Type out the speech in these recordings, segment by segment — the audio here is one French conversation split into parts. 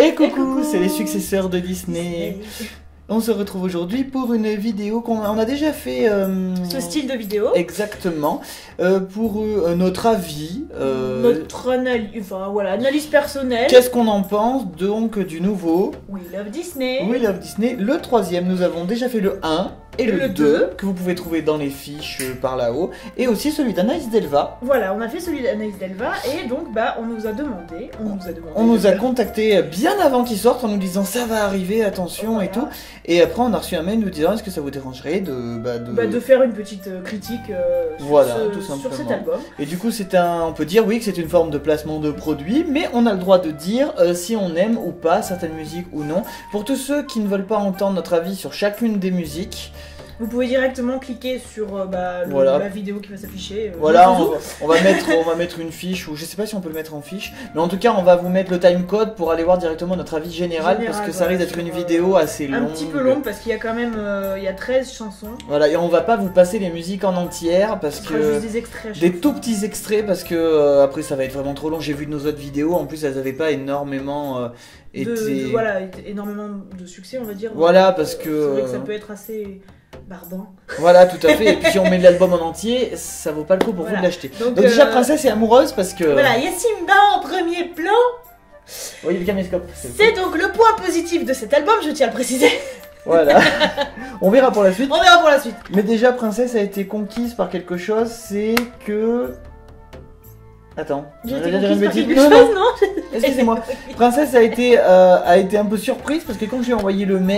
Et coucou, c'est les successeurs de Disney. On se retrouve aujourd'hui pour une vidéo qu'on a déjà fait. Ce style de vidéo. Exactement. Pour notre avis. Notre analyse, enfin voilà, analyse personnelle. Qu'est-ce qu'on en pense donc du nouveau We Love Disney. We Love Disney, le troisième. Nous avons déjà fait le 1 et le 2 que vous pouvez trouver dans les fiches par là-haut. Et aussi celui d'Anaïs Delva. Voilà, on a fait celui d'Anaïs Delva et donc bah on nous a demandé. On nous a contacté bien avant qu'il sorte en nous disant ça va arriver, attention voilà. Et tout. Et après on a reçu un mail nous disant est-ce que ça vous dérangerait de faire une petite critique voilà, sur cet album. Et du coup on peut dire oui que c'est une forme de placement de produit, mais on a le droit de dire si on aime ou pas certaines musiques ou non. Pour tous ceux qui ne veulent pas entendre notre avis sur chacune des musiques, vous pouvez directement cliquer sur voilà. la vidéo qui va s'afficher. Voilà, on va mettre une fiche, ou je sais pas si on peut le mettre en fiche, mais en tout cas on va vous mettre le timecode pour aller voir directement notre avis général parce que ça risque d'être une vidéo assez longue. Un petit peu longue parce qu'il y a quand même il y a 13 chansons. Voilà, et on va pas vous passer les musiques en entière parce que... juste des extraits. Des tout petits extraits parce que après ça va être vraiment trop long. J'ai vu nos autres vidéos, en plus elles avaient pas énormément voilà, énormément de succès on va dire. Voilà, parce que... C'est vrai que ça peut être assez... barbant. Voilà, tout à fait. Et puis si on met l'album en entier, ça vaut pas le coup pour vous de l'acheter. Donc déjà, Princesse est amoureuse parce que... Voilà, il y a Simba en premier plan. Oui, le caméscope. C'est donc le point positif de cet album, je tiens à le préciser. Voilà. On verra pour la suite. On verra pour la suite. Mais déjà, Princesse a été conquise par quelque chose, c'est que... Attends, j'ai été conquise par quelque chose, non excusez-moi. Princesse a été un peu surprise parce que quand je lui ai envoyé le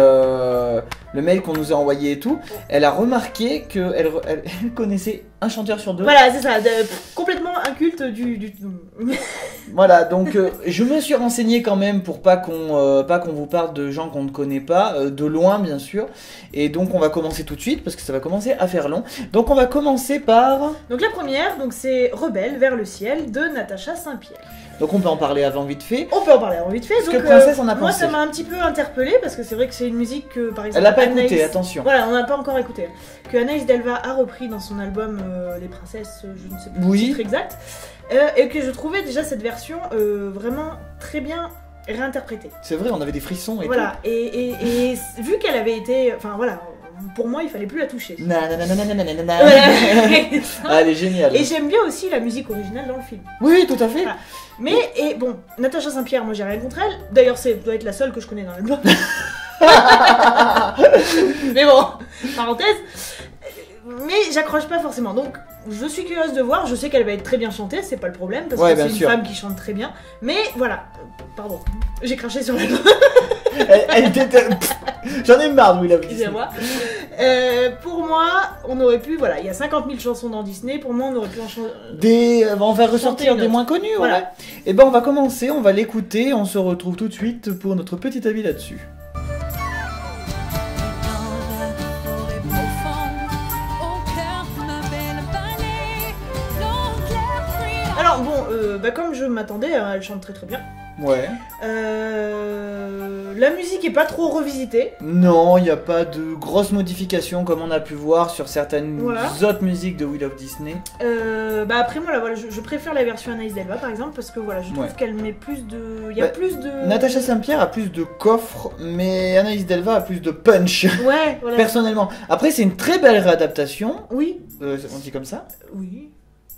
mail qu'on nous a envoyé et tout, elle a remarqué qu'elle connaissait un chanteur sur deux. Voilà, c'est ça, complètement inculte du... Voilà, donc je me suis renseigné quand même pour pas qu'on vous parle de gens qu'on ne connaît pas, de loin bien sûr. Et donc on va commencer tout de suite parce que ça va commencer à faire long. Donc on va commencer par... Donc la première, c'est Rebelle vers le ciel de Natacha Saint-Pierre. Donc on peut en parler avant vite fait. On peut en parler avant vite fait. Parce que Princesse en a pensé. Moi ça m'a un petit peu interpellée parce que c'est vrai que c'est une musique que par exemple... Elle n'a pas écouté, attention. Voilà, on n'a pas encore écouté. Que Anaïs Delva a repris dans son album Les Princesses, je ne sais plus le titre exact. Et que je trouvais déjà cette version vraiment très bien réinterprétée. C'est vrai, on avait des frissons et voilà. tout. Et vu qu'elle avait été... Enfin voilà... Pour moi, il fallait plus la toucher. Voilà. Ah, elle est géniale. Et j'aime bien aussi la musique originale dans le film. Oui, tout à fait. Voilà. Mais, et bon, Natacha Saint-Pierre, moi j'ai rien contre elle. D'ailleurs, ça doit être la seule que je connais dans l'album. Mais bon, parenthèse. Mais j'accroche pas forcément. Donc, je suis curieuse de voir. Je sais qu'elle va être très bien chantée, c'est pas le problème. Parce que c'est une femme qui chante très bien. Mais voilà. Pardon, j'ai craché sur l'album. Elle était... J'en ai marre de We Love Disney. Excusez-moi. Pour moi, on aurait pu... Voilà, il y a 50 000 chansons dans Disney. Pour moi, on aurait pu en chanter... On va ressortir des moins connus. Voilà. Ouais. Et ben on va commencer, on va l'écouter. On se retrouve tout de suite pour notre petit avis là-dessus. Alors bon, comme je m'attendais, elle chante très très bien. Ouais. La musique est pas trop revisitée. Non, il n'y a pas de grosses modifications comme on a pu voir sur certaines autres musiques de We Love Disney. Après moi, voilà, je préfère la version Anaïs Delva par exemple parce que voilà, je trouve qu'elle met plus de... Il y a plus de... Natacha Saint-Pierre a plus de coffre, mais Anaïs Delva a plus de punch. Ouais, voilà. Personnellement. Après, c'est une très belle réadaptation. Oui. On dit comme ça ? Oui.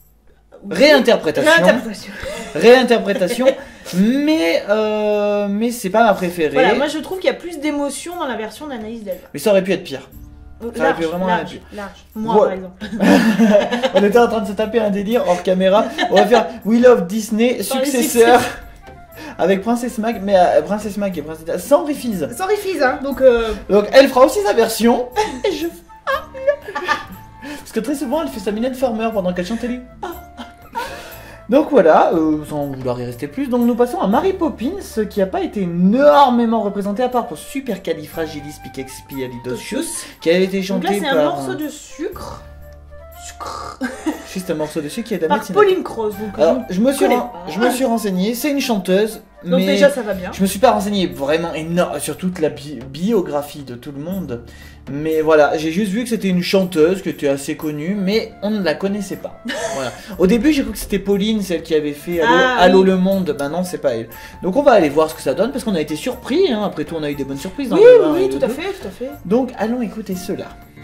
Réinterprétation, mais c'est pas ma préférée. Voilà, moi je trouve qu'il y a plus d'émotion dans la version d'Anaïs Delva. Mais ça aurait pu être pire. Large. Moi par exemple. On était en train de se taper un délire hors caméra. On va faire We Love Disney successeur avec Princess Mag, mais Princess Mag et Princess sans Rifiz. Sans Rifiz, hein. Donc elle fera aussi sa version. Et je... Parce que très souvent elle fait sa Mylène Farmer pendant qu'elle chante les... Donc voilà, sans vouloir y rester plus, donc nous passons à Mary Poppins, qui n'a pas été énormément représentée à part pour Supercalifragilisticexpialidocious, qui a été chanté par... Donc là c'est un morceau de sucre Juste un morceau dessus qui est Par Pauline Croze. Alors, je me suis renseigné, c'est une chanteuse. Donc mais déjà ça va bien. Je me suis pas renseigné vraiment énorme sur toute la biographie de tout le monde. Mais voilà, j'ai juste vu que c'était une chanteuse qui était assez connue, mais on ne la connaissait pas. Voilà. Au début, j'ai cru que c'était Pauline, celle qui avait fait Allô le Monde. Ben non, c'est pas elle. Donc on va aller voir ce que ça donne, parce qu'on a été surpris. Hein. Après tout, on a eu des bonnes surprises. Oui, oui, tout à fait, tout à fait. Donc allons écouter cela.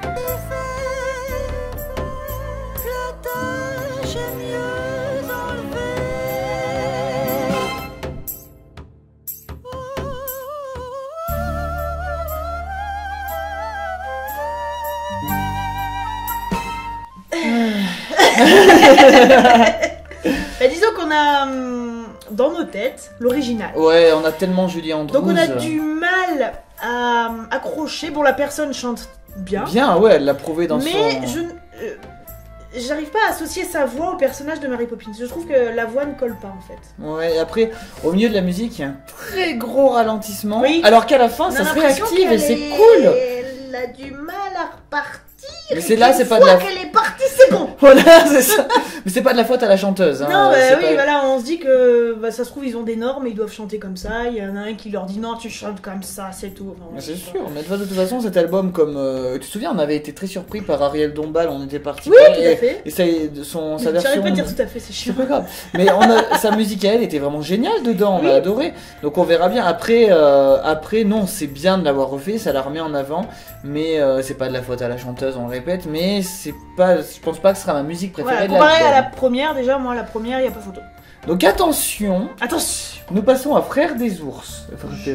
Bah, disons qu'on a dans nos têtes l'original. Ouais, on a tellement Julie Andrews. Donc on a du mal à accrocher. Bon, la personne chante bien. Bien, ouais, elle l'a prouvé dans son... Mais j'arrive pas à associer sa voix au personnage de Mary Poppins. Je trouve que la voix ne colle pas en fait. Ouais, et après, au milieu de la musique, il y a un très gros ralentissement. Oui. Alors qu'à la fin, ça se réactive et c'est cool. Elle a du mal à repartir. Mais c'est là, c'est pas de la... qu'elle est partie, c'est bon. Voilà, c'est ça. Mais c'est pas de la faute à la chanteuse. Hein. Non, bah, oui, pas... voilà, on se dit que ça se trouve, ils ont des normes et ils doivent chanter comme ça. Il y en a un qui leur dit non, tu chantes comme ça, c'est tout. Enfin, c'est sûr, mais de toute façon, cet album, comme tu te souviens, on avait été très surpris par Ariel Dombal, on était parti. Oui, tout à fait. Et sa version. J'arrive pas à dire tout à fait, c'est chiant. C'est pas grave. Mais sa musique à elle était vraiment géniale dedans, on a adoré. Donc on verra bien. Après, non, c'est bien de l'avoir refait, ça l'a remis en avant. Mais c'est pas de la faute à la chanteuse, on le répète. Mais c'est pas, je pense pas que ce sera ma musique préférée de l'album. Comparé à la première, déjà, moi, la première, il y a pas photo. Donc attention. Attention. Nous passons à Frères des ours.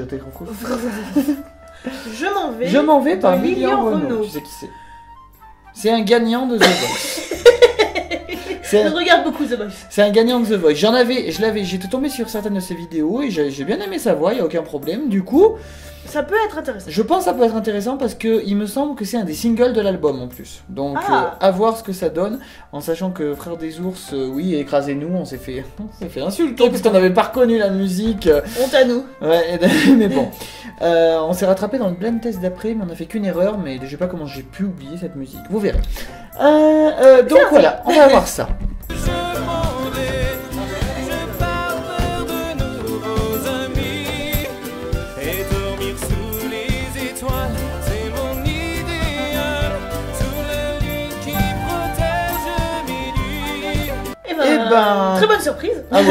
Je m'en vais par Lilian Renaud. Tu sais qui c'est? C'est un gagnant de The Voice. Je regarde beaucoup The Voice. C'est un gagnant de The Voice. J'étais tombé sur certaines de ses vidéos et j'ai bien aimé sa voix, il n'y a aucun problème. Du coup, ça peut être intéressant. Je pense que ça peut être intéressant parce que il me semble que c'est un des singles de l'album en plus. Donc à voir ce que ça donne, en sachant que Frères des ours, oui, écrasez-nous, on s'est fait insulter parce qu'on n'avait pas reconnu la musique. Honte à nous. Ouais, mais bon. On s'est rattrapé dans le blind test d'après, mais on a fait qu'une erreur, mais je sais pas comment j'ai pu oublier cette musique. Vous verrez. Donc voilà, on va voir ça. Très bonne surprise. Ah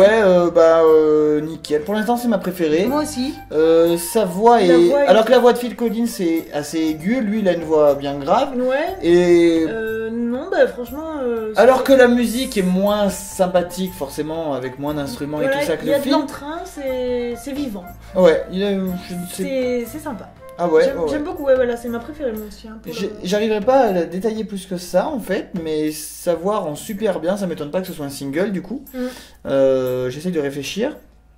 ouais, nickel. Pour l'instant, c'est ma préférée. Moi aussi. Sa voix est... Alors que la voix de Phil Collins c'est assez aiguë, lui il a une voix bien grave. Ouais. Et... non, bah franchement... alors que la musique est moins sympathique, forcément, avec moins d'instruments et tout ça que le film. Il y a de l'entrain, c'est vivant. Ouais, c'est sympa. Ah ouais, j'aime beaucoup, ouais, voilà, c'est ma préférée moi aussi. J'arriverai pas à la détailler plus que ça en fait, mais sa voix rend super bien, ça m'étonne pas que ce soit un single du coup. J'essaie de réfléchir.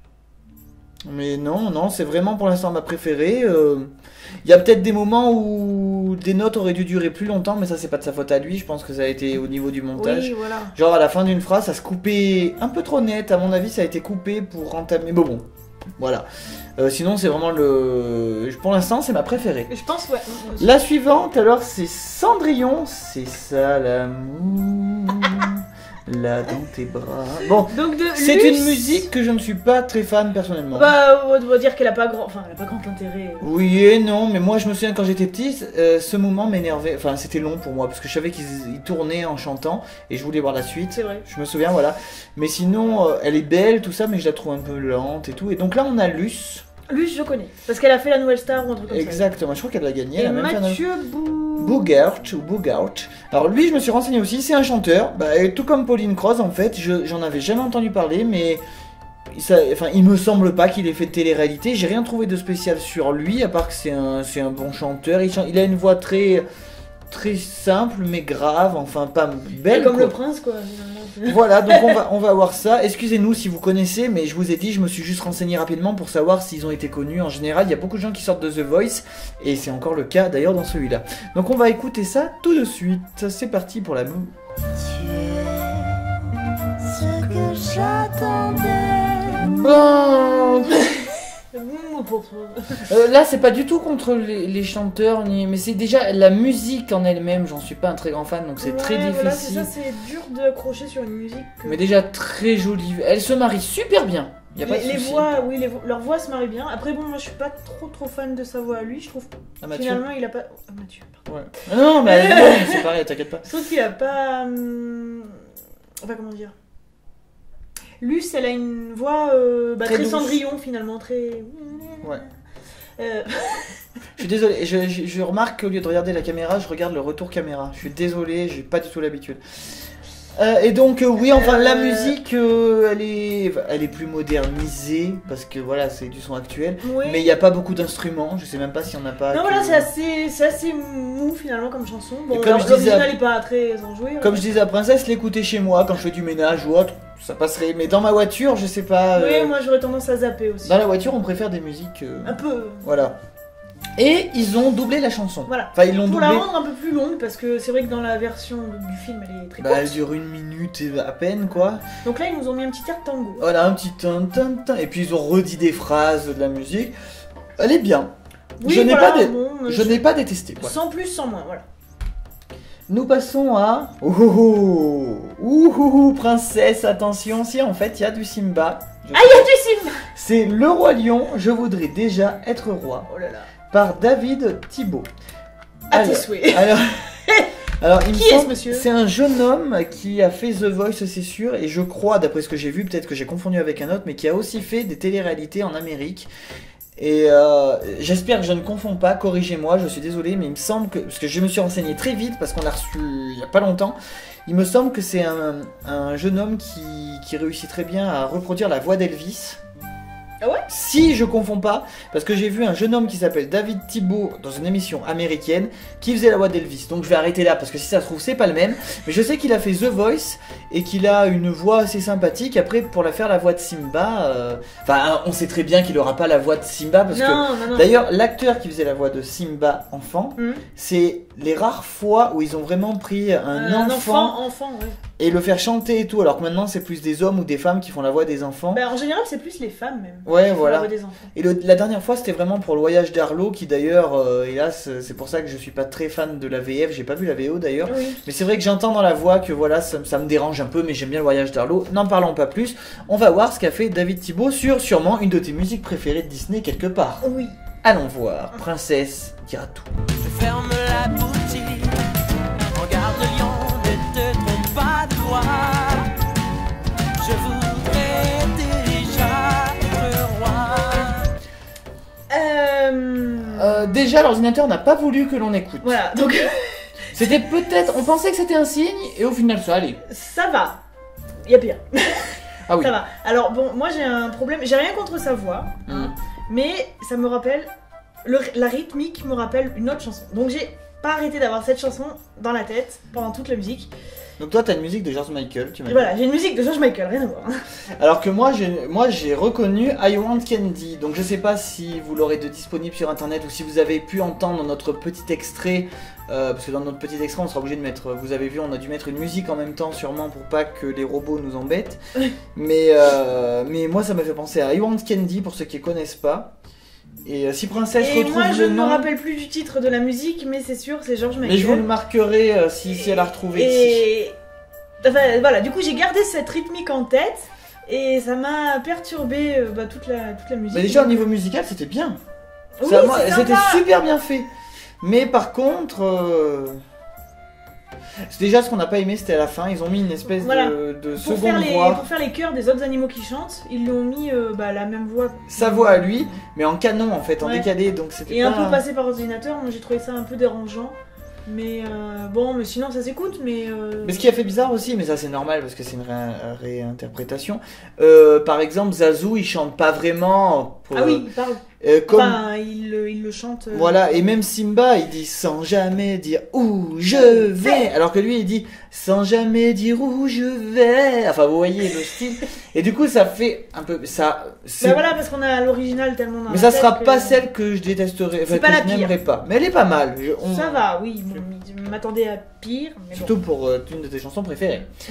Mais non, c'est vraiment pour l'instant ma préférée. Il y a peut-être des moments où des notes auraient dû durer plus longtemps, mais ça c'est pas de sa faute à lui, je pense que ça a été au niveau du montage. Oui, voilà. Genre à la fin d'une phrase, ça se coupait un peu trop net, à mon avis ça a été coupé pour entamer... Bon, voilà. Sinon c'est vraiment pour l'instant c'est ma préférée. Je pense, ouais. La suivante alors c'est Cendrillon, c'est ça l'amour. Là dans tes bras. Bon, c'est une musique que je ne suis pas très fan personnellement. Bah, on va dire qu'elle a pas grand intérêt. Oui et non, mais moi je me souviens quand j'étais petit, ce moment m'énervait. Enfin, c'était long pour moi parce que je savais qu'ils tournaient en chantant et je voulais voir la suite. C'est vrai. Je me souviens, voilà. Mais sinon, elle est belle, tout ça, mais je la trouve un peu lente et tout. Et donc là, on a Luce. Luce, je connais. Parce qu'elle a fait la Nouvelle Star ou un truc comme ça. Exactement, je crois qu'elle l'a gagné. Et Mathieu Boogert. Alors lui, je me suis renseigné aussi, c'est un chanteur. Tout comme Pauline Croze, en fait, j'en avais jamais entendu parler, mais il me semble pas qu'il ait fait de télé-réalité. J'ai rien trouvé de spécial sur lui, à part que c'est un bon chanteur. Il a une voix très simple, mais grave, enfin pas belle. Comme le prince, quoi. Voilà, donc on va voir ça. Excusez-nous si vous connaissez, mais je vous ai dit, je me suis juste renseigné rapidement pour savoir s'ils ont été connus. En général, il y a beaucoup de gens qui sortent de The Voice, et c'est encore le cas d'ailleurs dans celui-là. Donc on va écouter ça tout de suite. C'est parti pour la moue. Tu es ce que j'attendais. Bon. Là, c'est pas du tout contre les chanteurs, mais c'est déjà la musique en elle-même, j'en suis pas un très grand fan, donc c'est très difficile. Voilà, c'est ça, c'est dur d'accrocher sur une musique. Mais déjà très jolie. Elle se marie super bien. Y a pas de les souci. voix, oui, leur voix se marie bien. Après, bon, moi je suis pas trop fan de sa voix à lui, je trouve. Finalement, il a pas. Ah, Mathieu, pardon. Ouais. Non, mais c'est pareil, t'inquiète pas. Je trouve qu'il a pas. Enfin, comment dire. Luce, elle a une voix très Cendrillon finalement, très. Ouais. Je suis désolé, je remarque qu'au lieu de regarder la caméra, je regarde le retour caméra. Je suis désolé, j'ai pas du tout l'habitude. Et donc oui, enfin la musique, elle est plus modernisée parce que voilà, c'est du son actuel. Oui. Mais il n'y a pas beaucoup d'instruments. Je sais même pas s'il y en a pas. Non, voilà, c'est assez mou finalement comme chanson. Bon, l'original n'est pas très enjoué. Comme je disais à Princesse, l'écouter chez moi quand je fais du ménage ou autre, ça passerait. Mais dans ma voiture, je sais pas. Oui, moi j'aurais tendance à zapper aussi. Dans la voiture, on préfère des musiques. Un peu. Voilà. Et ils ont doublé la chanson. Voilà. Enfin, ils l'ont pour doublé. la rendre un peu plus longue, parce que c'est vrai que dans la version du film, elle est très courte. Elle dure 1 minute à peine, quoi. Donc là, ils nous ont mis un petit air de tango. Voilà, un petit tin. Et puis ils ont redit des phrases de la musique. Elle est bien. Oui, je n'ai voilà, pas détesté. Quoi. Sans plus, sans moins, voilà. Nous passons à... Princesse, attention. Si, en fait, il y a du Simba. Il y a du Simba. C'est Le Roi Lion, je voudrais déjà être roi. Oh là là. Par David Thibault. À tes souhaits. Alors, il qui me semble, est-ce, monsieur? C'est un jeune homme qui a fait The Voice, c'est sûr, et je crois, d'après ce que j'ai vu, peut-être que j'ai confondu avec un autre, mais qui a aussi fait des téléréalités en Amérique. Et j'espère que je ne confonds pas, corrigez-moi, je suis désolé, mais il me semble que, parce que je me suis renseigné très vite, parce qu'on l'a reçu il n'y a pas longtemps, il me semble que c'est un jeune homme qui réussit très bien à reproduire la voix d'Elvis. Ah ouais? Si je confonds pas, parce que j'ai vu un jeune homme qui s'appelle David Thibault dans une émission américaine qui faisait la voix d'Elvis. Donc je vais arrêter là parce que si ça se trouve c'est pas le même. Mais je sais qu'il a fait The Voice et qu'il a une voix assez sympathique. Après pour faire la voix de Simba, enfin on sait très bien qu'il aura pas la voix de Simba parce que d'ailleurs l'acteur qui faisait la voix de Simba enfant, c'est les rares fois où ils ont vraiment pris un enfant ouais. Et le faire chanter et tout, alors que maintenant c'est plus des hommes ou des femmes qui font la voix des enfants. Bah, en général c'est plus les femmes même. Ouais, voilà. La voix des enfants. Et la dernière fois c'était vraiment pour le voyage d'Arlo qui d'ailleurs, hélas, c'est pour ça que je suis pas très fan de la VF, j'ai pas vu la VO d'ailleurs. Oui. Mais c'est vrai que j'entends dans la voix que voilà, ça me dérange un peu, mais j'aime bien le voyage d'Arlo. N'en parlons pas plus, on va voir ce qu'a fait David Thibault sur sûrement une de tes musiques préférées de Disney quelque part. Oui. Allons voir, Princesse dira tout. Je ferme la boutique, regarde le lion, ne te trompe pas de voix. Je voudrais déjà être roi. Déjà, l'ordinateur n'a pas voulu que l'on écoute. Voilà, donc... C'était peut-être... On pensait que c'était un signe, et au final, ça allait. Ça va. Il y a pire. Ah oui. Ça va. Alors, bon, moi j'ai un problème. J'ai rien contre sa voix, mais ça me rappelle... La rythmique me rappelle une autre chanson. Donc j'ai pas arrêté d'avoir cette chanson dans la tête pendant toute la musique. Donc toi t'as une musique de George Michael, tu m'as dit. Voilà, j'ai une musique de George Michael, rien à voir. Alors que moi j'ai reconnu I Want Candy. Donc je sais pas si vous l'aurez disponible sur internet ou si vous avez pu entendre notre petit extrait. Parce que dans notre petit extrait on sera obligé de mettre, vous avez vu on a dû mettre une musique en même temps sûrement pour pas que les robots nous embêtent. mais moi ça m'a fait penser à I Want Candy pour ceux qui ne connaissent pas. Et si Princesse retrouve le nom... moi je ne me rappelle plus du titre de la musique, mais c'est sûr, c'est George Michael. Mais je vous le marquerai si elle a retrouvé ici. Enfin, voilà, du coup j'ai gardé cette rythmique en tête, et ça m'a perturbé toute la musique. Mais déjà au niveau musical c'était bien. Oui, c'était super bien fait. Mais par contre... C'est déjà ce qu'on n'a pas aimé, c'était à la fin, ils ont mis une espèce de seconde voix. Pour faire les chœurs des autres animaux qui chantent, ils lui ont mis la même voix. Sa voix à lui, mais en canon en fait, en décalé, donc c'était un peu passé par ordinateur, moi j'ai trouvé ça un peu dérangeant. Mais mais sinon ça s'écoute, mais... Mais ce qui a fait bizarre aussi, mais ça c'est normal parce que c'est une réinterprétation, par exemple Zazu il chante pas vraiment... Ah oui, il parle. Enfin, il le chante. Voilà, et même Simba, il dit sans jamais dire où je vais, alors que lui il dit sans jamais dire où je vais. Enfin, vous voyez le style. Et du coup, ça fait un peu ça. Bah voilà, parce qu'on a l'original tellement dans mais ça sera pas celle que je détesterais, enfin, que je n'aimerais pas. Mais elle est pas mal. Ça va, oui. Je m'attendais à pire. Mais surtout pour une de tes chansons préférées.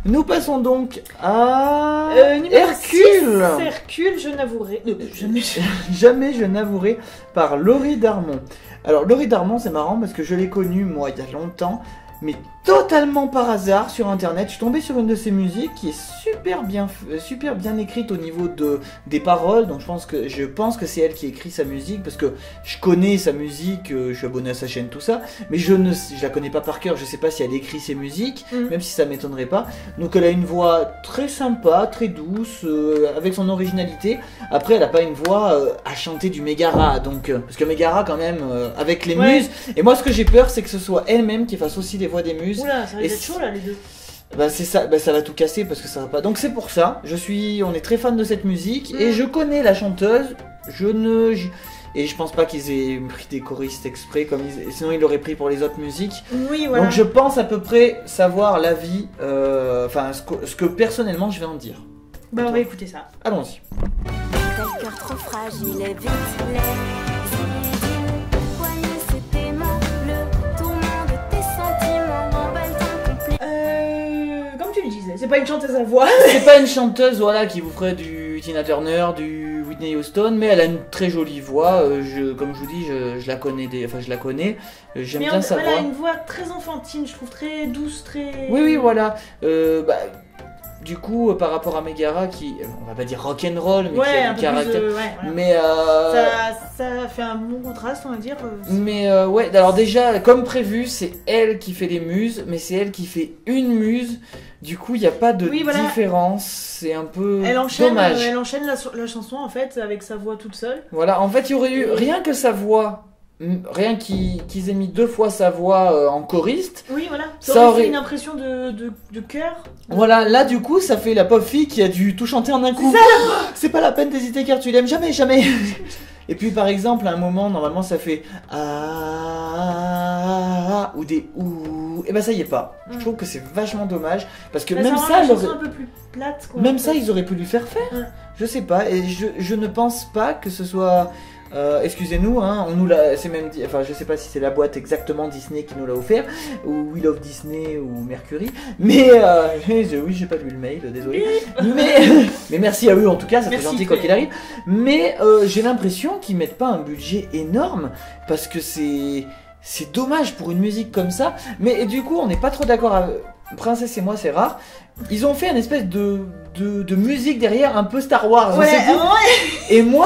Nous passons donc à numéro Hercule. 6, Hercule, je n'avouerai. Jamais je n'avouerai par Laurie Darmon. Alors Laurie Darmon, c'est marrant parce que je l'ai connue moi il y a longtemps, mais totalement par hasard sur internet. Je suis tombé sur une de ses musiques qui est super bien écrite au niveau des paroles. Donc je pense que c'est elle qui écrit sa musique parce que je connais sa musique, je suis abonné à sa chaîne, tout ça, mais je la connais pas par cœur. Je sais pas si elle écrit ses musiques, même si ça m'étonnerait pas. Donc elle a une voix très sympa, très douce, avec son originalité. Après elle a pas une voix à chanter du Megara, donc parce que Megara quand même avec les muses. Et moi ce que j'ai peur c'est que ce soit elle-même qui fasse aussi les voix des muses. Oula, ça risque d'être chaud là les deux. Bah c'est ça, bah ça va tout casser parce que ça va pas. Donc c'est pour ça, on est très fan de cette musique et je connais la chanteuse. Et je pense pas qu'ils aient pris des choristes exprès, sinon ils l'auraient pris pour les autres musiques. Oui, voilà. Donc je pense à peu près savoir l'avis, ce que personnellement je vais en dire. Bah on va écouter ça. Allons-y. Tel cœur trop fragile et vite c'est pas une chanteuse à voix. C'est pas une chanteuse voilà, qui vous ferait du Tina Turner, du Whitney Houston, mais elle a une très jolie voix. Comme je vous dis, je la connais, je la connais. J'aime bien sa voix. Elle a une voix très enfantine, je trouve très douce, très. Oui, voilà. Du coup, par rapport à Megara, qui, on va pas dire rock'n'roll, mais qui a du caractère. Mais ça fait un bon contraste, on va dire. Mais alors déjà, comme prévu, c'est elle qui fait les muses, mais c'est elle qui fait une muse. Du coup, il n'y a pas de différence. C'est un peu dommage. Elle enchaîne la chanson en fait avec sa voix toute seule. Voilà, en fait, il y aurait eu rien que sa voix. Rien qu'ils aient mis 2 fois sa voix en choriste. Oui, voilà. Ça aurait fait une impression de chœur. Voilà, là du coup, ça fait la pauvre fille qui a dû tout chanter en un coup. C'est pas la peine d'hésiter car tu l'aimes jamais, jamais. Et puis par exemple, à un moment, normalement, ça fait ah ou des ou. Et ben ça y est pas. Je trouve que c'est vachement dommage parce que même ça, un peu plus plate. Quoi, même ça, ils auraient pu lui faire faire. Je sais pas. Et je ne pense pas que ce soit. Excusez-nous, hein, on nous l'a, c'est même dit, enfin je sais pas si c'est la boîte exactement Disney qui nous l'a offert, ou We Love Disney ou Mercury, mais oui j'ai pas lu le mail, désolé, mais merci à eux en tout cas, ça fait gentil quoi qu'il arrive, mais j'ai l'impression qu'ils mettent pas un budget énorme, parce que c'est dommage pour une musique comme ça, mais du coup on n'est pas trop d'accord avec... Princesse et moi c'est rare. Ils ont fait une espèce de musique derrière un peu Star Wars. Et moi,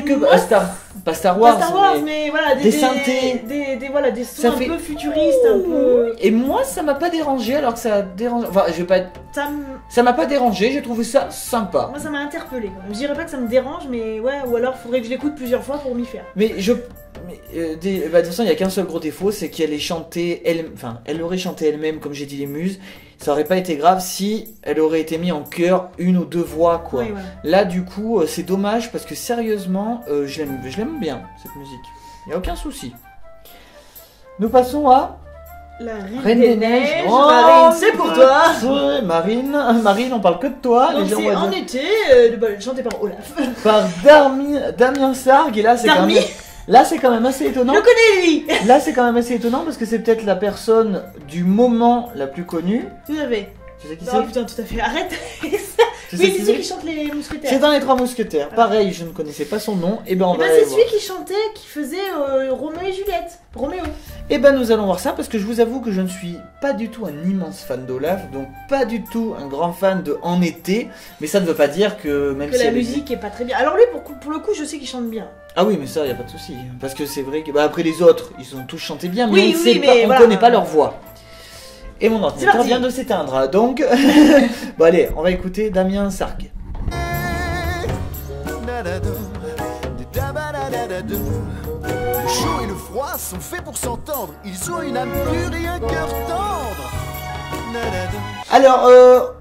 pas Star Wars, mais voilà, des synthés, des sons un peu futuristes, un peu. Et moi, ça m'a pas dérangé, alors que ça dérange. Enfin, je vais pas. Ça m'a pas dérangé. J'ai trouvé ça sympa. Moi, ça m'a interpellé. Je dirais pas que ça me dérange, mais ou alors faudrait que je l'écoute plusieurs fois pour m'y faire. Mais de toute façon, il y a qu'un seul gros défaut, c'est qu'elle ait chanté elle aurait chanté elle-même, comme j'ai dit les muses. Ça aurait pas été grave si elle aurait été mise en chœur 1 ou 2 voix quoi. Oui, là du coup c'est dommage parce que sérieusement je l'aime bien cette musique. Il n'y a aucun souci. Nous passons à la Reine des Neiges. Marine, c'est pour toi. Marine, on parle que de toi. Donc c'est en été, chanté par Olaf. Par Damien Sargue et là c'est quand même... Là, c'est quand même assez étonnant. Je connais lui. Là, c'est quand même assez étonnant parce que c'est peut-être la personne du moment la plus connue. Tout à fait. Tu sais qui c'est ? Putain, tout à fait. Arrête. Oui, c'est celui qui chante les mousquetaires. C'est dans les 3 mousquetaires. Pareil, je ne connaissais pas son nom. Et ben, c'est celui qui chantait, qui faisait Roméo et Juliette. Roméo. Et ben, nous allons voir ça parce que je vous avoue que je ne suis pas du tout un immense fan d'Olaf, donc pas du tout un grand fan de En été. Mais ça ne veut pas dire que même si la musique est pas très bien. Alors lui, pour le coup, je sais qu'il chante bien. Ah oui, mais ça, y a pas de souci. Parce que c'est vrai que après les autres, ils ont tous chanté bien, mais on ne connaît pas leur voix. Et mon ordinateur vient de s'éteindre, donc bon allez, on va écouter Damien Sargue. Le chaud et le froid sont faits pour s'entendre. Ils ont une âme pure et un cœur tendre. Alors,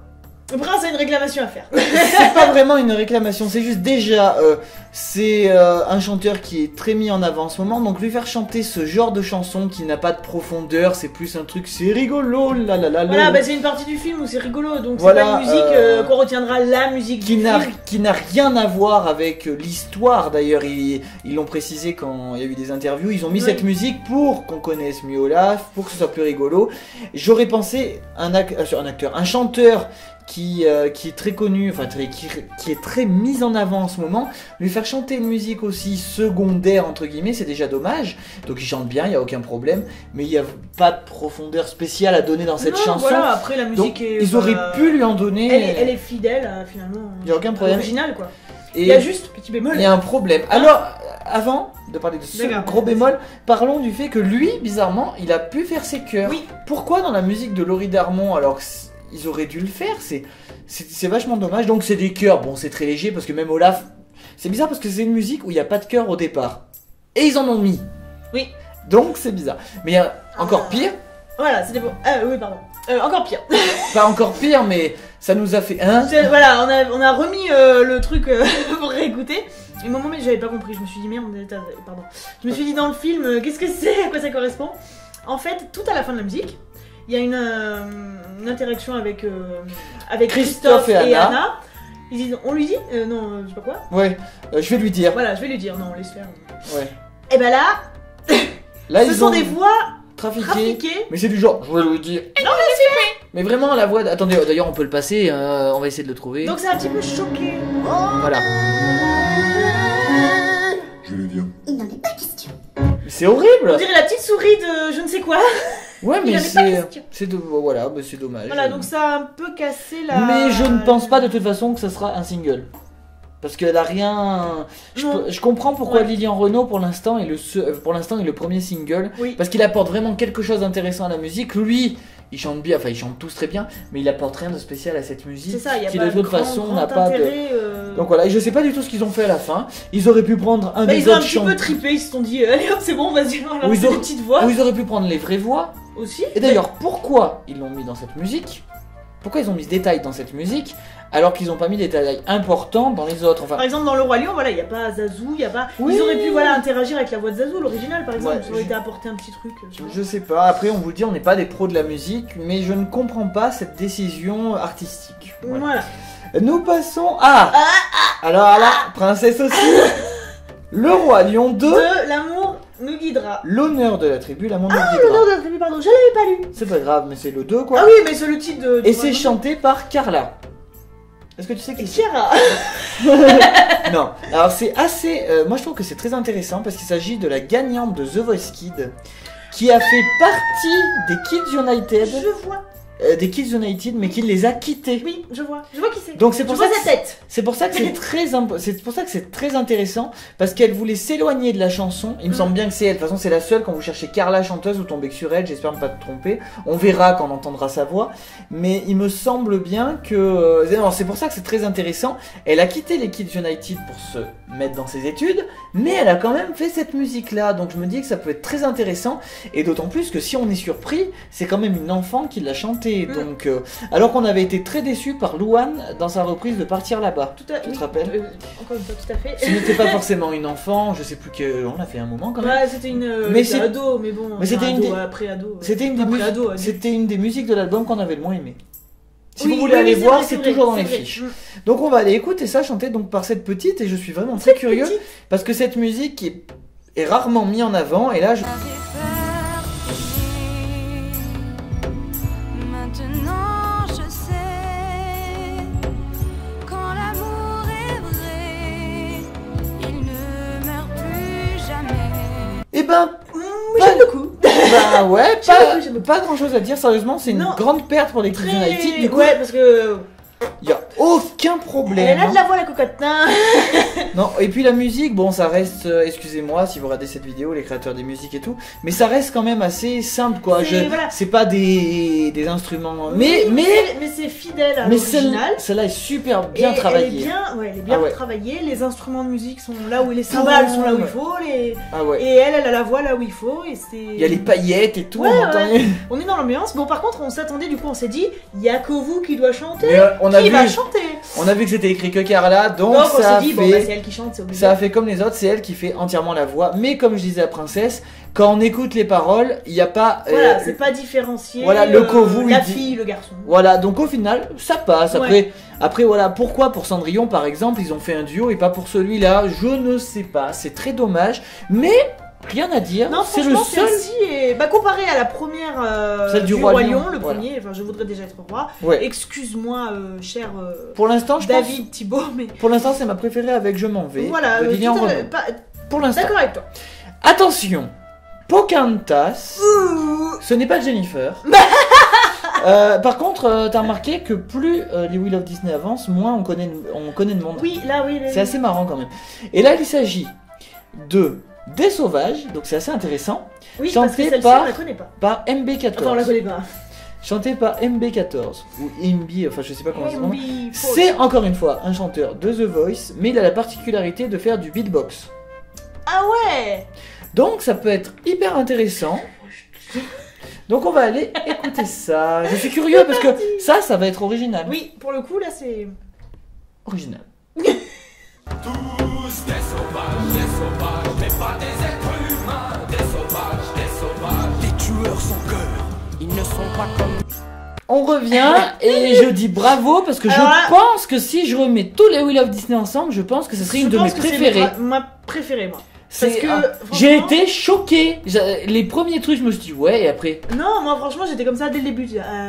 Le prince a une réclamation à faire. C'est pas vraiment une réclamation, c'est juste déjà, c'est un chanteur qui est très mis en avant en ce moment, donc lui faire chanter ce genre de chanson qui n'a pas de profondeur, c'est plus un truc, c'est rigolo, la la la. Voilà, bah c'est une partie du film où c'est rigolo, donc voilà, c'est pas une musique qu'on retiendra la musique qui n'a rien à voir avec l'histoire. D'ailleurs, ils l'ont précisé quand il y a eu des interviews, ils ont mis cette musique pour qu'on connaisse mieux Olaf, pour que ce soit plus rigolo. J'aurais pensé un chanteur qui est très connu, enfin qui est très mis en avant en ce moment, lui faire chanter une musique aussi secondaire entre guillemets, c'est déjà dommage. Donc il chante bien, il y a aucun problème, mais il n'y a pas de profondeur spéciale à donner dans cette chanson. Voilà, après la musique donc, ils auraient pu lui en donner. Elle est fidèle finalement. Il n'y a aucun problème. Original quoi. Et il y a juste petit bémol. Il y a un problème. Alors, avant de parler de ce gros bémol, parlons du fait que lui, bizarrement, il a pu faire ses chœurs. Oui. Pourquoi dans la musique de Laurie Darmon, alors que ils auraient dû le faire, c'est vachement dommage. Donc c'est des chœurs, bon c'est très léger parce que même Olaf, c'est bizarre parce que c'est une musique où il n'y a pas de chœur au départ. Et ils en ont mis. Oui. Donc c'est bizarre. Mais il y a encore pire. Voilà, c'était bon. Oui, pardon. Encore pire. Pas encore pire, mais ça nous a fait Voilà, on a remis le truc pour réécouter. Et au moment où j'avais pas compris, je me suis dit merde, pardon. Je me suis dit dans le film, qu'est-ce que c'est, à quoi ça correspond. En fait, tout à la fin de la musique, il y a une interaction avec Christophe et Anna. Ils disent, on lui dit non, je sais pas quoi. Ouais, je vais lui dire. Voilà, je vais lui dire, non, on laisse faire. Ouais. Et ben là, ce sont des voix trafiquées. Mais c'est du genre, je vais lui dire. Non, mais c'est mais vraiment la voix. Attendez, d'ailleurs on peut le passer, on va essayer de le trouver. Donc c'est un petit peu choqué. Voilà. Je vais dire. Il n'en est pas question. C'est horrible. On dirait la petite souris de je ne sais quoi. Ouais, mais voilà, bah, c'est dommage. Voilà, donc ça a un peu cassé la. Mais je ne pense pas de toute façon que ça sera un single. Parce qu'elle a rien. Je comprends pourquoi Lilian Renaud pour l'instant est le premier single. Oui. Parce qu'il apporte vraiment quelque chose d'intéressant à la musique. Lui, il chante bien, enfin ils chantent tous très bien, mais il apporte rien de spécial à cette musique. C'est ça, il y a qui pas de toute façon n'a pas de. Donc voilà, et je sais pas du tout ce qu'ils ont fait à la fin. Ils auraient pu prendre un des autres chanteurs. Ils ont un petit peu trippé, ils se sont dit allez hop c'est bon vas-y on lance des petites voix. Ou ils auraient pu prendre les vraies voix. Aussi. Et d'ailleurs pourquoi ils l'ont mis dans cette musique? Pourquoi ils ont mis ce détail dans cette musique alors qu'ils n'ont pas mis des détails importants dans les autres? Enfin... Par exemple dans Le Roi Lion, voilà, il n'y a pas Zazu, il y a pas... Oui. Ils auraient pu interagir avec la voix de Zazu, l'original par exemple, ça aurait été apporté un petit truc. Je sais pas, après on vous dit on n'est pas des pros de la musique, mais je ne comprends pas cette décision artistique. Voilà. Nous passons à... Alors là, princesse aussi. Le Roi Lion 2. De l'amour nous guidera. L'honneur de la tribu, l'amour nous guidera. Ah, l'honneur de la tribu, pardon, je l'avais pas lu. C'est pas grave, mais c'est le 2 quoi. Ah oui, mais c'est le titre de... Et c'est chanté par Carla. Est-ce que tu sais qui c'est? Chiara. Non, alors c'est assez... moi je trouve que c'est très intéressant parce qu'il s'agit de la gagnante de The Voice Kids qui a fait partie des Kids United. Je vois. Des Kids United, mais qui les a quittés. Oui, je vois qui c'est. Donc c'est pour ça sa tête. C'est pour ça que c'est très intéressant parce qu'elle voulait s'éloigner de la chanson. Il me semble bien que c'est elle. De toute façon, c'est la seule quand vous cherchez Carla chanteuse, vous tombez sur elle. J'espère ne pas te tromper. On verra quand on entendra sa voix. Mais il me semble bien que c'est pour ça que c'est très intéressant. Elle a quitté les Kids United pour se mettre dans ses études, mais elle a quand même fait cette musique-là. Donc je me dis que ça peut être très intéressant et d'autant plus que si on est surpris, c'est quand même une enfant qui l'a chanté. Donc, alors qu'on avait été très déçus par Louane dans sa reprise de Partir là-bas. Tu te rappelles? Encore une fois, tout à fait. Ce n'était pas forcément une enfant, je sais plus que. On l'a fait un moment quand même. Ouais, c'était une. Ado, mais bon. Mais c'était après-ado. C'était une des musiques de l'album qu'on avait le moins aimé. Si vous voulez aller voir, c'est toujours dans les fiches. Donc on va aller écouter ça chanté donc par cette petite et je suis vraiment très curieux parce que cette musique est rarement mise en avant et là je. Maintenant je sais, quand l'amour est vrai, il ne meurt plus jamais. Eh ben, j'aime beaucoup. Bah ouais, pas grand chose à dire, sérieusement, c'est une grande perte pour les Kids United. Du coup, ouais, parce que. Y a aucun problème. Elle a de la voix la cocotte. Non, et puis la musique, bon, ça reste, excusez-moi si vous regardez cette vidéo, les créateurs des musiques et tout, mais ça reste quand même assez simple quoi. C'est pas des instruments, mais c'est fidèle à l'original. Celle-là est super bien travaillée. Elle est bien travaillée. Les instruments de musique sont là où les cymbales sont là où il faut. Et elle a la voix là où il faut. Et c'est. Il y a les paillettes et tout. On est dans l'ambiance. Bon, par contre, on s'attendait, du coup, on s'est dit, il y a que vous qui doit chanter. Mais on on a Qui vu, va chanter? on a vu que c'était écrit que Carla, donc Donc on ça a s'est dit, bon, fait, bah, c'est elle qui chante, c'est obligé. ça a fait comme les autres, c'est elle qui fait entièrement la voix. Mais comme je disais à Princesse, quand on écoute les paroles, il n'y a pas. Voilà, c'est pas différencié. voilà, le Kovu, la il dit- fille, le garçon. Voilà, donc au final, ça passe. Après, Ouais. après voilà, pourquoi pour Cendrillon par exemple, ils ont fait un duo et pas pour celui-là, je ne sais pas. C'est très dommage, mais rien à dire. Non, c'est le franchement, seul. celle-ci est. Bah, comparé à la première Celle du du Roi Roi Lion, Lion, le voilà. premier, enfin, je voudrais déjà être roi. Ouais. Excuse-moi, cher Pour l'instant, je David Thibault, mais. pense. Pour l'instant, c'est ma préférée avec Je m'en vais. Voilà, de Lilian tout à fait, Renaud. pas- Pour l'instant. d'accord avec toi. Attention, Pocahontas, ce n'est pas Jennifer. Par contre, t'as remarqué que plus les Wheel of Disney avancent, moins on connaît le monde. Oui, là, oui. C'est assez marrant quand même. Et là, il s'agit de Des Sauvages, donc c'est assez intéressant, Oui, parce que chanté celle-ci, par- on la connaît pas. par MB14. Attends, on la connaît pas. Chanté par MB14, ou MB, enfin je sais pas comment ça se prononce. MB C'est encore une fois un chanteur de The Voice, mais il a la particularité de faire du beatbox. Ah ouais. Donc ça peut être hyper intéressant. Donc on va aller écouter ça. Je suis curieux parce que ça va être original. Oui, pour le coup, là, c'est. Original. Tous des sauvages, mais pas des êtres humains. Des sauvages, des tueurs sans cœur. Ils ne sont pas comme. On revient et je dis bravo parce que Alors là- je pense que si je remets tous les Wheel of Disney ensemble, je pense que ce serait une de mes préférées. Ma préférée, moi. C'est- Parce que, j'ai franchement- été choquée. Les premiers trucs, je me suis dit ouais, et après, Non, moi, franchement, j'étais comme ça dès le début.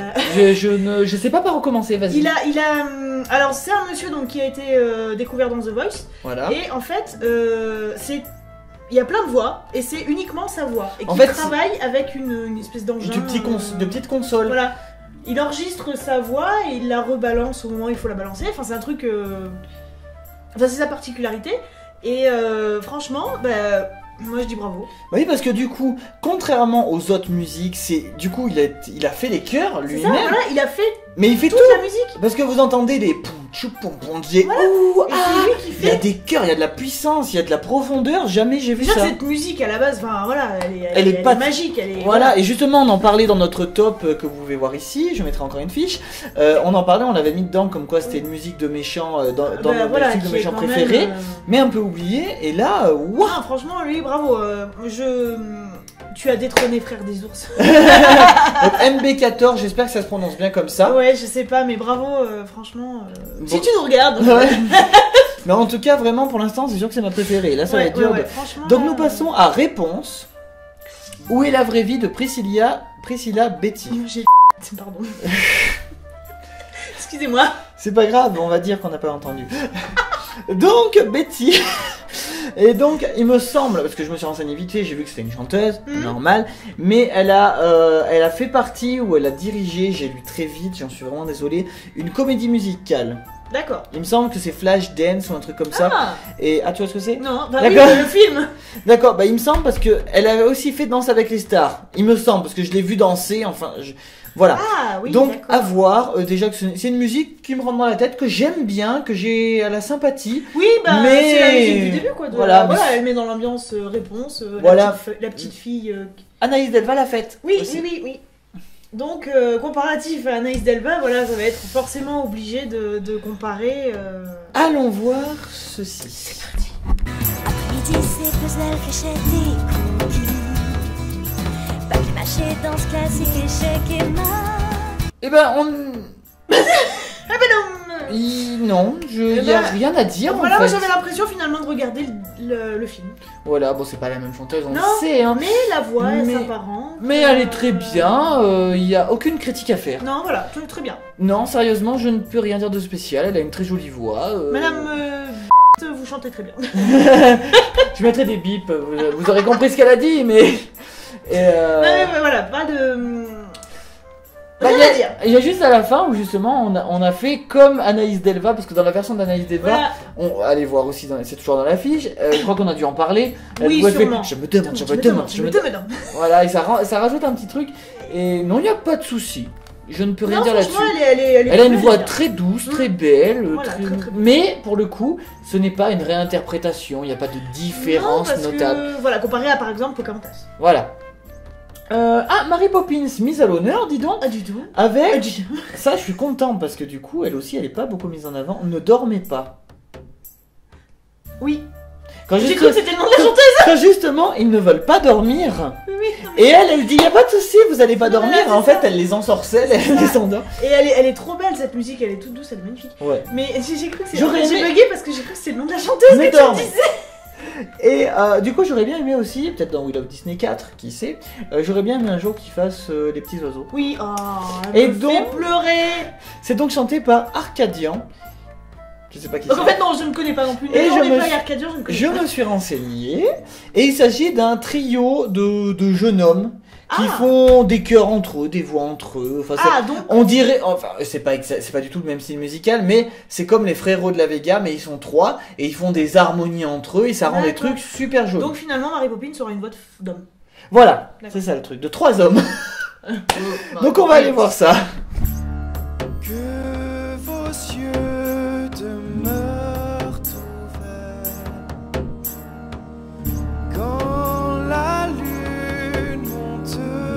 je sais pas par où commencer. Vas-y. Il a. Alors, c'est un monsieur donc, qui a été découvert dans The Voice. Voilà. Et en fait, c'est. Il y a plein de voix, et c'est uniquement sa voix. Et En qui fait, travaille avec une espèce d'engin. de petites consoles. Voilà. Il enregistre sa voix et il la rebalance au moment où il faut la balancer. Enfin, c'est un truc. Enfin, c'est sa particularité. Et franchement, bah, moi je dis bravo. Oui, parce que du coup, contrairement aux autres musiques, c'est du coup il a fait les chœurs C'est ça, lui-même, voilà, il a fait mais il fait toute tout. la musique. Parce que vous entendez les poum tchou poum poum j'ai Voilà. ouh, Et ah, c'est lui qui il y a fait. des chœurs, il y a de la puissance, il y a de la profondeur, jamais j'ai vu Déjà, ça. cette musique à la base, enfin voilà, Elle est pas- magique. Elle est, Voilà, et justement, on en parlait dans notre top que vous pouvez voir ici, je mettrai encore une fiche. On en parlait, on l'avait mis dedans comme quoi c'était une musique de méchant dans Bah, notre voilà, musique de qui est méchant quand préféré, même, mais un peu oublié, et là, waouh. Ouah, franchement, lui, bravo. Tu as détrôné Frère des ours. Donc MB14, j'espère que ça se prononce bien comme ça. Ouais, je sais pas, mais bravo, franchement. Bon. Si tu nous regardes. Ouais. Mais en tout cas, vraiment, pour l'instant, c'est sûr que c'est ma préférée. Là, ça va Ouais, être dur. ouais, de- ouais, franchement, Donc, nous passons à Réponse. Où est la vraie vie de Priscilla Betty? J'ai. Pardon. Excusez-moi. C'est pas grave, on va dire qu'on n'a pas entendu. Donc, Betty. Et donc, il me semble, parce que je me suis renseigné vite fait, j'ai vu que c'était une chanteuse, normal, mais elle a fait partie, ou elle a dirigé, j'ai lu très vite, j'en suis vraiment désolé, une comédie musicale. D'accord. Il me semble que c'est Flashdance ou un truc comme ça. Ah Et tu vois ce que c'est? non, bah oui, D'accord. le film. D'accord, bah il me semble parce que elle avait aussi fait Danse avec les stars. Il me semble parce que je l'ai vu danser, enfin, voilà. Ah oui. Donc d'accord. à voir, déjà que c'est une musique qui me rentre dans la tête, que j'aime bien, que j'ai à la sympathie. Oui, bah Mais- c'est la musique du début quoi. Voilà, Voilà, mais- elle met dans l'ambiance réponse. Voilà. La petite fille. Anaïs Delva l'a faite. Oui, aussi. oui. Donc comparatif à Anaïs Delva, voilà, ça va être forcément obligé de comparer. Allons voir ceci. Après-midi, c'est puzzle, fléchette et cookies. Papier mâché, danse classique, échec et maths. Eh ben on... Ah ben non. Non, Eh y a ben, rien à dire Voilà, en moi fait. j'avais l'impression finalement de regarder le film. Voilà, bon c'est pas la même chanteuse, on Non, le sait, hein. Mais la voix est Mais- s'apparente. Mais elle est très bien, il y a aucune critique à faire. Non, voilà, très bien. Non, sérieusement, je ne peux rien dire de spécial, elle a une très jolie voix. Madame vous chantez très bien. Je mettrai des bips, vous aurez compris ce qu'elle a dit, mais... Et Non, mais voilà, pas de. bah, Rien à dire. il y a juste à la fin où justement on a fait comme Anaïs Delva, parce que dans la version d'Anaïs Delva, Voilà. allez voir aussi, c'est toujours dans l'affiche, je crois qu'on a dû en parler. Oui, où elle fait, sûrement. je me demande. Voilà, et ça rajoute un petit truc, et non, il n'y a pas de souci. Je ne peux rien Non, dire franchement, là-dessus. elle est Elle a une très voix bien. très douce, très belle, Voilà, très, très belle. mais pour le coup, ce n'est pas une réinterprétation, il n'y a pas de Non, différence parce notable. que, voilà, comparé à par exemple Pocahontas. Voilà. Mary Poppins, mise à l'honneur, dis donc. Ah, du tout. Avec. Ça, je suis content parce que du coup, elle aussi, elle est pas beaucoup mise en avant. Ne dormez pas. Oui. Quand J'ai cru que c'était le nom de la chanteuse. Quand justement, ils ne veulent pas dormir. Oui. Et elle dit, y a pas de souci, vous allez pas dormir. Voilà, En c'est fait, ça. elle les ensorcelle, elle les endort. Et elle est trop belle cette musique, elle est toute douce, elle est magnifique. Ouais. Mais j'ai cru que c'était. J'aurais J'ai aimé- bugué parce que j'ai cru que c'était le nom de la chanteuse Mais que tu dorme. me disais. Et du coup, j'aurais bien aimé aussi, peut-être dans We Love Disney 4, qui sait, j'aurais bien aimé un jour qu'ils fassent les petits oiseaux. Oui, oh, Et elle me donc- fait pleurer. C'est donc chanté par Arcadian. Je sais pas qui c'est. Donc en fait, non, je ne connais pas non plus. Et Non, je on n'est me pas suis- Arcadia, je ne connais Je pas. me suis renseigné, et il s'agit d'un trio de jeunes hommes qui Ah. font des chœurs entre eux, des voix entre eux. Enfin, c'est- Ah, donc. on dirait, enfin, c'est pas du tout le même style musical, mais c'est comme les frérots de la Vega, mais ils sont trois et ils font des harmonies entre eux et ça rend des D'accord. trucs super jolis. Donc finalement, Mary Poppins aura une voix d'homme. Voilà, D'accord. c'est ça le truc, de trois hommes. Donc on va aller voir ça. Que vos yeux demeurent ouverts quand la lune monte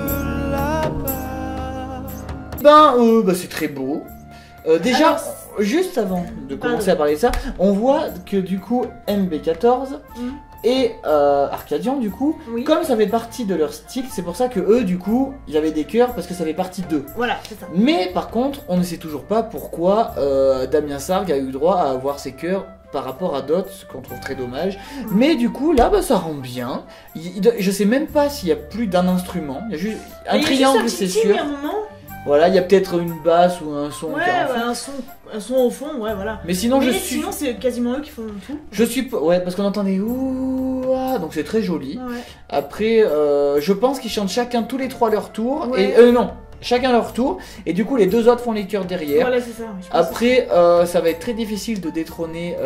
là-bas. C'est très beau. Déjà, Alors, juste avant de commencer Pardon. à parler de ça, on voit que du coup MB14 Mhm. et Arcadian du coup, Oui. comme ça fait partie de leur style, c'est pour ça que eux du coup, il y avait des chœurs parce que ça fait partie d'eux. Voilà, c'est ça. Mais par contre, on ne sait toujours pas pourquoi Damien Sargue a eu droit à avoir ses chœurs par rapport à d'autres, ce qu'on trouve très dommage. Mais du coup, là, ça rend bien. Je sais même pas s'il y a plus d'un instrument. Il y a juste un Et il y a juste triangle, un c'est petit signe sûr. à un moment. Voilà, il y a peut-être une basse ou un son. Ouais, qui est en fond. un son au fond, ouais, voilà. Mais sinon, Mais je suis. sinon, c'est quasiment eux qui font tout. Ouais, parce qu'on entendait ouh, ah, donc c'est très joli. Ouais. Après, je pense qu'ils chantent chacun tous les trois leur tour. Ouais. Et non, chacun leur tour. Et du coup, les deux autres font les chœurs derrière. Voilà, c'est ça. oui, je pense Après, ça va être très difficile de détrôner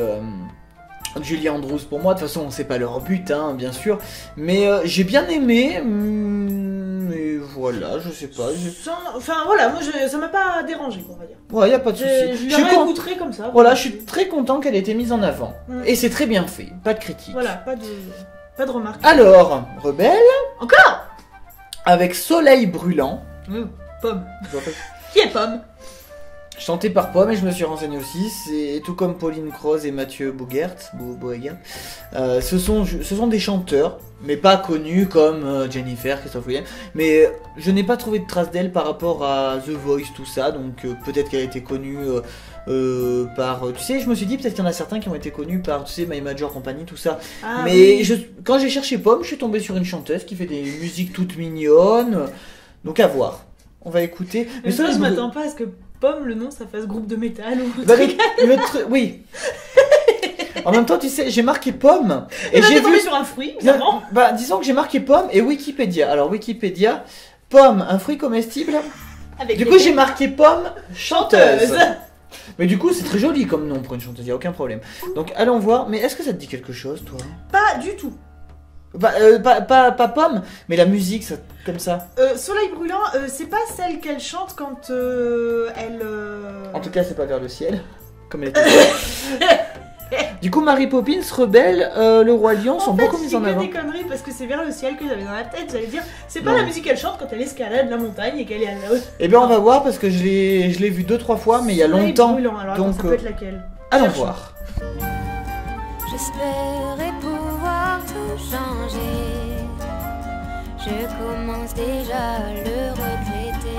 Julie Andrews pour moi. De toute façon, c'est pas leur but, hein, bien sûr. Mais j'ai bien aimé. Mais voilà, je sais pas. Enfin voilà, moi ça m'a pas dérangé, on va dire. Ouais, y a pas de souci. Je Je l'ai suis con- réécouterai comme ça. Voilà, je suis très content qu'elle ait été mise en avant. Mm. Et c'est très bien fait, pas de critique. Voilà, pas de remarques. Alors, Rebelle, Encore avec Soleil brûlant. Pomme. Qui est Pomme? Chanté par Pomme, et je me suis renseigné aussi, c'est tout comme Pauline Croze et Mathieu Boegert, ce sont des chanteurs, mais pas connus comme Jennifer, Christophe Williams, mais je n'ai pas trouvé de traces d'elle par rapport à The Voice, tout ça, donc peut-être qu'elle a été connue par... Tu sais, je me suis dit peut-être qu'il y en a certains qui ont été connus par, tu sais, My Major Company, tout ça, Ah, mais oui. quand j'ai cherché Pomme, je suis tombé sur une chanteuse qui fait des musiques toutes mignonnes, donc à voir. On va écouter. Mais ça, Soleil je Brûlant- m'attends pas à ce que Pomme, le nom, ça fasse groupe de métal ou. Bah, oui. En même temps, tu sais, j'ai marqué Pomme et Et j'ai tombé vu. sur un fruit, bizarrement. Bah, disons que j'ai marqué Pomme et Wikipédia. Alors Wikipédia, Pomme, un fruit comestible. Avec Du des coup, j'ai marqué Pomme, chanteuse. chanteuses. Mais du coup, c'est très joli comme nom pour une chanteuse, y a aucun problème. Donc allons voir. Mais est-ce que ça te dit quelque chose, toi? Pas du tout. Bah, pas Pomme, mais la musique, ça, comme ça. Soleil brûlant, c'est pas celle qu'elle chante quand elle. En tout cas, c'est pas vers le ciel, comme elle était. Du coup, Mary Poppins, Rebelle, le Roi Lion sont beaucoup mis en avant. des conneries parce que c'est vers le ciel que j'avais dans la tête. J'allais dire, c'est pas Non. la musique qu'elle chante quand elle escalade la montagne et qu'elle est à la haute. Eh bien, on va voir parce que je l'ai vu 2-3 fois, mais il y a Soleil longtemps. brûlant. Alors, donc, attends, ça peut être laquelle? Allons Cherchons. voir. J'espérais pouvoir tout changer. Je commence déjà à le regretter.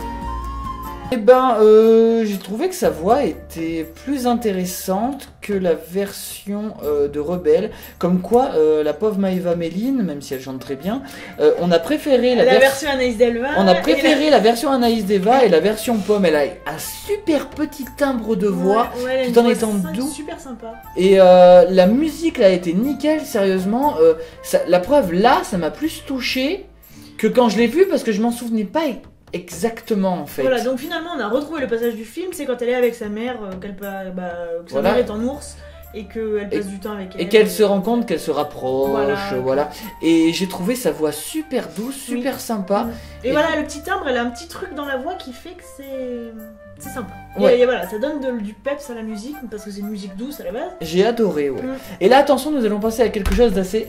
Eh ben, j'ai trouvé que sa voix était plus intéressante que la version de Rebelle. Comme quoi, la pauvre Maëva Méline, même si elle chante très bien, on a préféré La version Anaïs Delva. On a et préféré la version Anaïs Deva et la version Pomme. Elle a un super petit timbre de voix. Ouais, elle a tout une en voix étant simple, doux. Super sympa. Et la musique là a été nickel, sérieusement. La preuve là, ça m'a plus touché que quand je l'ai vu parce que je m'en souvenais pas exactement en fait. Voilà, donc finalement, on a retrouvé le passage du film. C'est quand elle est avec sa mère, que sa Voilà. mère est en ours et qu'elle passe du temps avec elle. Et qu'elle se rend compte qu'elle se rapproche, Voilà. voilà. Et j'ai trouvé sa voix super douce, super sympa. Et voilà, le petit timbre, elle a un petit truc dans la voix qui fait que c'est sympa. Ouais. Et voilà, ça donne du peps à la musique parce que c'est une musique douce à la base. J'ai adoré, ouais. Mm. Et là, attention, nous allons passer à quelque chose d'assez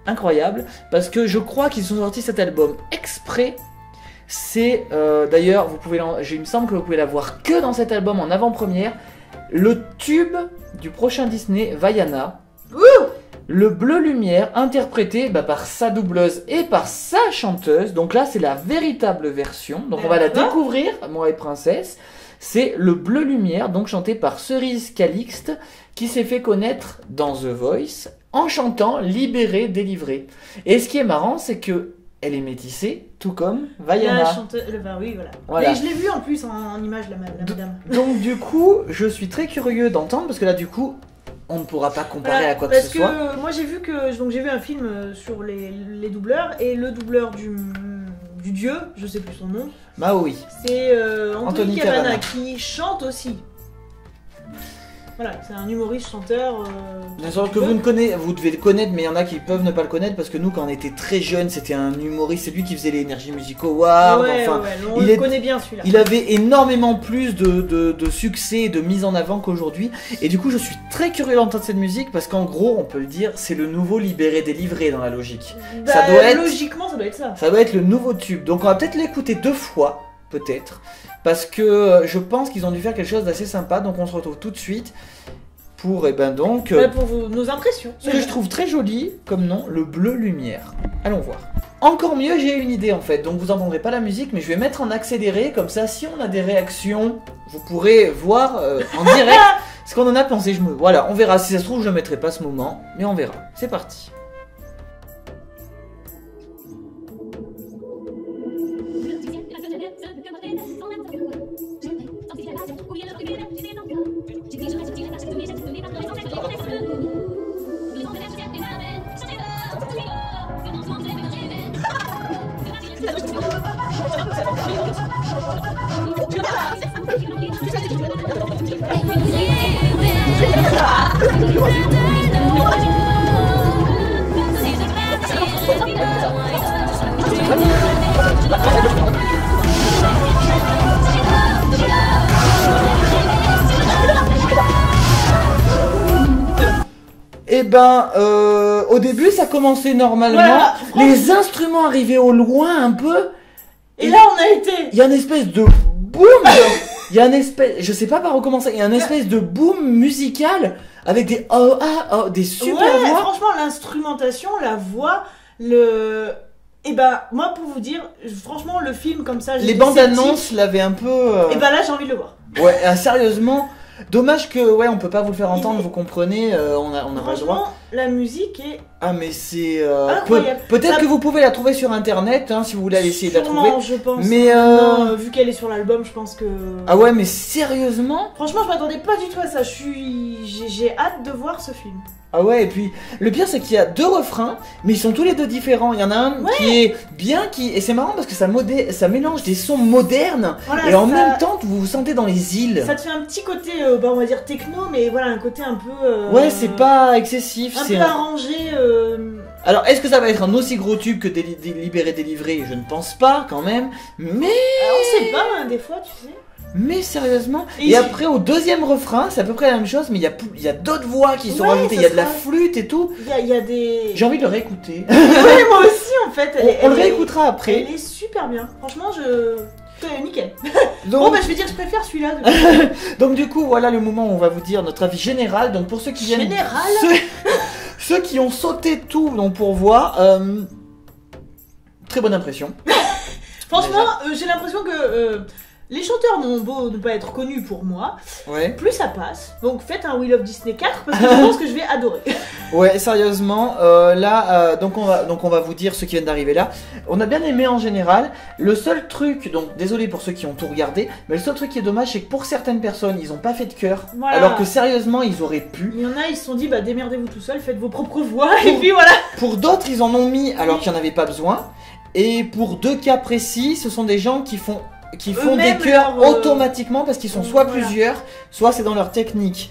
incroyable parce que je crois qu'ils ont sorti cet album exprès. C'est d'ailleurs, il me semble que vous pouvez la voir que dans cet album en avant-première. Le tube du prochain Disney, Vaiana. Le Bleu Lumière, interprété par sa doubleuse et par sa chanteuse. Donc là, c'est la véritable version. Donc on va la découvrir, moi et Princesse. C'est le Bleu Lumière, donc chanté par Cerise Calixte, qui s'est fait connaître dans The Voice en chantant Libéré, délivré. Et ce qui est marrant, c'est que elle est métissée, tout comme Vaiana. Oui, voilà. Et je l'ai vu en plus en image, la madame. Donc du coup, je suis très curieux d'entendre, parce que là, du coup, on ne pourra pas comparer à quoi que ce soit. Parce que moi j'ai vu un film sur les doubleurs, et le doubleur du dieu, je sais plus son nom. Maui. C'est Anthony Cavana qui chante aussi. Voilà, c'est un humoriste chanteur. Bien sûr que vous devez le connaître, mais il y en a qui peuvent ne pas le connaître parce que nous, quand on était très jeunes, c'était un humoriste, c'est lui qui faisait les Energy Music Awards. On le connaît bien celui-là. Il avait énormément plus de succès et de mise en avant qu'aujourd'hui. Et du coup, je suis très curieux d'entendre cette musique parce qu'en gros, on peut le dire, c'est le nouveau Libéré délivré dans la logique. Logiquement, ça doit être ça. Ça doit être le nouveau tube. Donc, on va peut-être l'écouter 2 fois, peut-être. Parce que je pense qu'ils ont dû faire quelque chose d'assez sympa. Donc on se retrouve tout de suite pour pour nos impressions. Ce que je trouve très joli comme nom, le Bleu Lumière. Allons voir. Encore mieux, j'ai une idée en fait. Donc vous n'entendrez pas la musique, mais je vais mettre en accéléré. Comme ça, si on a des réactions, vous pourrez voir en direct ce qu'on en a pensé. Voilà, on verra. Si ça se trouve, je ne mettrai pas ce moment, mais on verra. C'est parti. Eh ben, au début ça commençait normalement, voilà, les instruments arrivaient au loin un peu, et là on a été... Il y a une espèce de boom, il y a une espèce, je sais pas par où commencer, il y a une espèce de boom musical avec des des super voix. Franchement l'instrumentation, la voix, et ben moi pour vous dire, franchement le film comme ça... Les bandes annonces l'avaient un peu... Et ben là j'ai envie de le voir. Ouais, sérieusement... Dommage que, on peut pas vous le faire entendre, vous comprenez, on a pas le droit. Franchement, la musique est... Ah mais c'est... incroyable. Peut-être que vous pouvez la trouver sur internet, hein, si vous voulez aller essayer de la trouver. Je pense. Mais non, vu qu'elle est sur l'album, je pense que... Ah ouais, mais sérieusement? Franchement, je m'attendais pas du tout à ça, j'ai hâte de voir ce film. Ah ouais, et puis le pire c'est qu'il y a 2 refrains, mais ils sont tous les 2 différents. Il y en a un qui est bien, et c'est marrant parce que ça mélange des sons modernes, et en même temps vous vous sentez dans les îles. Ça te fait un petit côté, on va dire techno, mais voilà, un côté un peu... ouais, c'est pas excessif. Un peu arrangé... Alors, est-ce que ça va être un aussi gros tube que Libéré délivré? Je ne pense pas quand même, mais... on sait pas, hein, des fois, tu sais. Mais sérieusement, et après au 2e refrain, c'est à peu près la même chose, mais il y a d'autres voix qui sont rajoutées, il y a de la flûte et tout. Il y a des... J'ai envie de le réécouter. Ouais, moi aussi en fait. On le réécoutera après. Elle est super bien, franchement nickel. Donc, je vais dire que je préfère celui-là. Donc du coup, voilà le moment où on va vous dire notre avis général. Donc pour ceux qui viennent... Ceux qui ont sauté tout donc pour voir, très bonne impression. Franchement, j'ai l'impression que... les chanteurs n'ont beau ne pas être connus pour moi, plus ça passe. Donc faites un We Love Disney 4 parce que je pense que je vais adorer. Ouais, sérieusement, donc on va vous dire ceux qui viennent d'arriver là. On a bien aimé en général. Le seul truc, donc désolé pour ceux qui ont tout regardé, mais le seul truc qui est dommage, c'est que pour certaines personnes, ils ont pas fait de chœur, alors que sérieusement, ils auraient pu. Il y en a, ils se sont dit, bah démerdez-vous tout seul, faites vos propres voix, et puis voilà. Pour d'autres, ils en ont mis alors qu'il n'y en avait pas besoin. Et pour 2 cas précis, ce sont des gens qui font des chœurs automatiquement parce qu'ils sont soit plusieurs, soit c'est dans leur technique.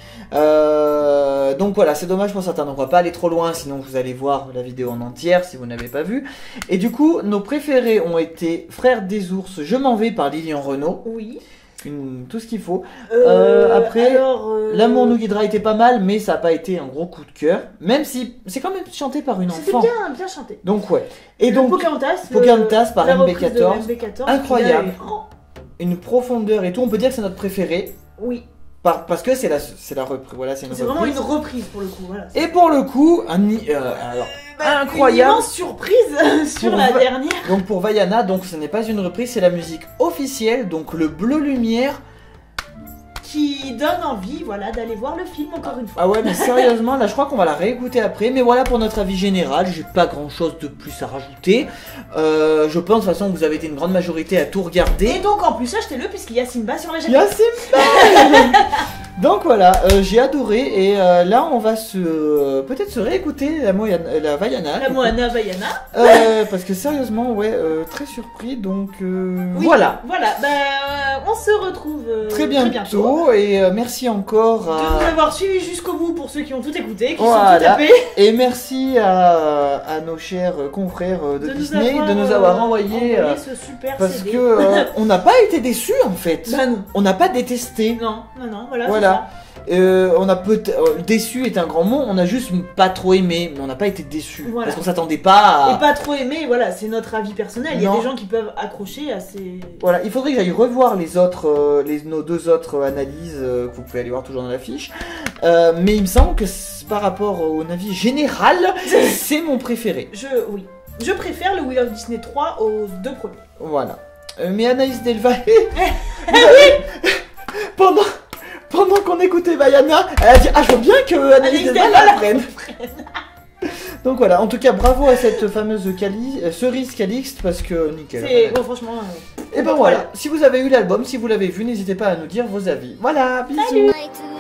Donc voilà, c'est dommage pour certains. Donc on va pas aller trop loin, sinon vous allez voir la vidéo en entière si vous n'avez pas vu. Et du coup, nos préférés ont été Frères des ours, Je m'en vais par Lilian Renaud. Oui. tout ce qu'il faut. Après, L'amour nous guidera était pas mal, mais ça n'a pas été un gros coup de cœur. Même si c'est quand même chanté par une enfant. C'était bien chanté. Donc ouais. Et donc Pocahontas par MB14, incroyable. Oh. Une profondeur et tout. On peut dire que c'est notre préféré. Oui. Parce que c'est la reprise. Voilà, c'est vraiment une reprise pour le coup. Voilà. Et pour le coup, incroyable. Une immense surprise sur la dernière. Donc pour Vaiana, donc ce n'est pas une reprise, c'est la musique officielle, donc le bleu lumière. Qui donne envie, voilà, d'aller voir le film encore une fois. Ah ouais, mais sérieusement, là je crois qu'on va la réécouter après. Mais voilà pour notre avis général, j'ai pas grand chose de plus à rajouter. Je pense de toute façon que vous avez été une grande majorité à tout regarder. Et donc en plus achetez-le puisqu'il y a Simba sur la jaquette. Il y a Simba. Donc voilà, j'ai adoré et là on va peut-être se réécouter la Vaiana. La Moana Vaiana. Parce que sérieusement, ouais, très surpris, donc oui, voilà. Voilà, on se retrouve très bientôt et merci encore de nous avoir suivis jusqu'au bout pour ceux qui ont tout écouté, qui sont tout tapés. Et merci à nos chers confrères de Disney de nous avoir envoyé ce super parce CD. Que on n'a pas été déçus en fait. Bah non. On n'a pas détesté. Non, voilà. On a déçu est un grand mot, on a juste pas trop aimé, mais on n'a pas été déçus parce qu'on s'attendait pas à... Et pas trop aimé, voilà, c'est notre avis personnel. Il y a des gens qui peuvent accrocher à ces... Voilà, il faudrait que j'aille revoir nos deux autres analyses que vous pouvez aller voir toujours dans l'affiche. Mais il me semble que par rapport au avis général, c'est mon préféré. Je préfère le Wheel of Disney 3 aux deux premiers. Voilà. Mais Anaïs Delvalle... oui. Pendant qu'on écoutait Vaiana, elle a dit « Ah, je veux bien que Anaïs Delvalle la prenne !» Donc voilà, en tout cas, bravo à cette fameuse cerise Calixte, parce que nickel. Bon, franchement... Et ben voilà, si vous avez eu l'album, si vous l'avez vu, n'hésitez pas à nous dire vos avis. Voilà, bisous. Salut.